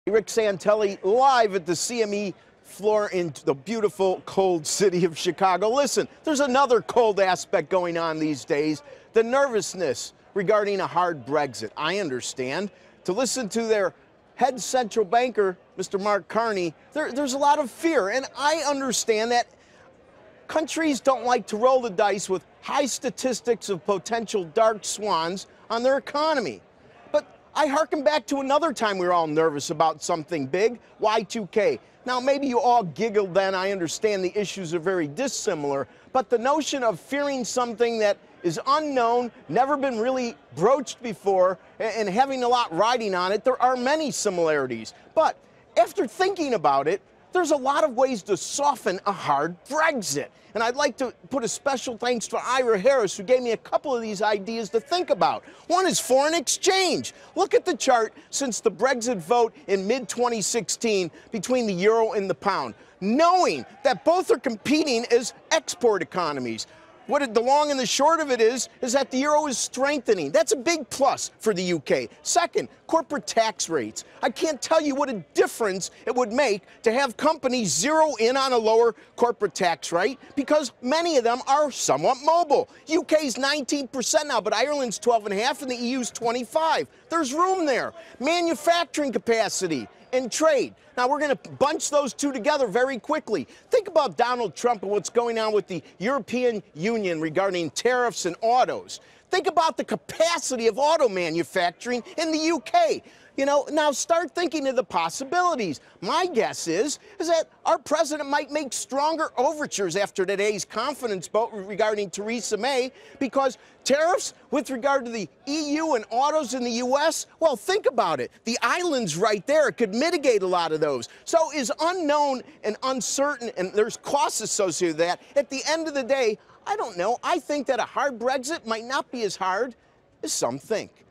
Rick Santelli live at the CME floor in the beautiful, cold city of Chicago. Listen, there's another cold aspect going on these days, the nervousness regarding a hard Brexit. I understand. To listen to their head central banker, Mr. Mark Carney, there's a lot of fear. And I understand that countries don't like to roll the dice with high statistics of potential dark swans on their economy. I hearken back to another time we were all nervous about something big, Y2K. Now, maybe you all giggled then. I understand the issues are very dissimilar. But the notion of fearing something that is unknown, never been really broached before, and having a lot riding on it, there are many similarities. But after thinking about it, there's a lot of ways to soften a hard Brexit. And I'd like to put a special thanks to Ira Harris, who gave me a couple of these ideas to think about. One is foreign exchange. Look at the chart since the Brexit vote in mid-2016 between the euro and the pound, knowing that both are competing as export economies. The long and the short of it is that the euro is strengthening. That's a big plus for the UK. Second, corporate tax rates. I can't tell you what a difference it would make to have companies zero in on a lower corporate tax rate, because many of them are somewhat mobile. UK's 19% now, but Ireland's 12.5% and the EU's 25%. There's room there. Manufacturing capacity and trade. Now, we're going to bunch those two together very quickly. Think about Donald Trump and what's going on with the European Union regarding tariffs and autos. Think about the capacity of auto manufacturing in the UK. Now start thinking of the possibilities. My guess is that our president might make stronger overtures after today's confidence vote regarding Theresa May, because tariffs with regard to the EU and autos in the U.S., well, think about it. The island's right there. It could mitigate a lot of those. So is unknown and uncertain, and there's costs associated with that. At the end of the day, I don't know. I think that a hard Brexit might not be as hard as some think.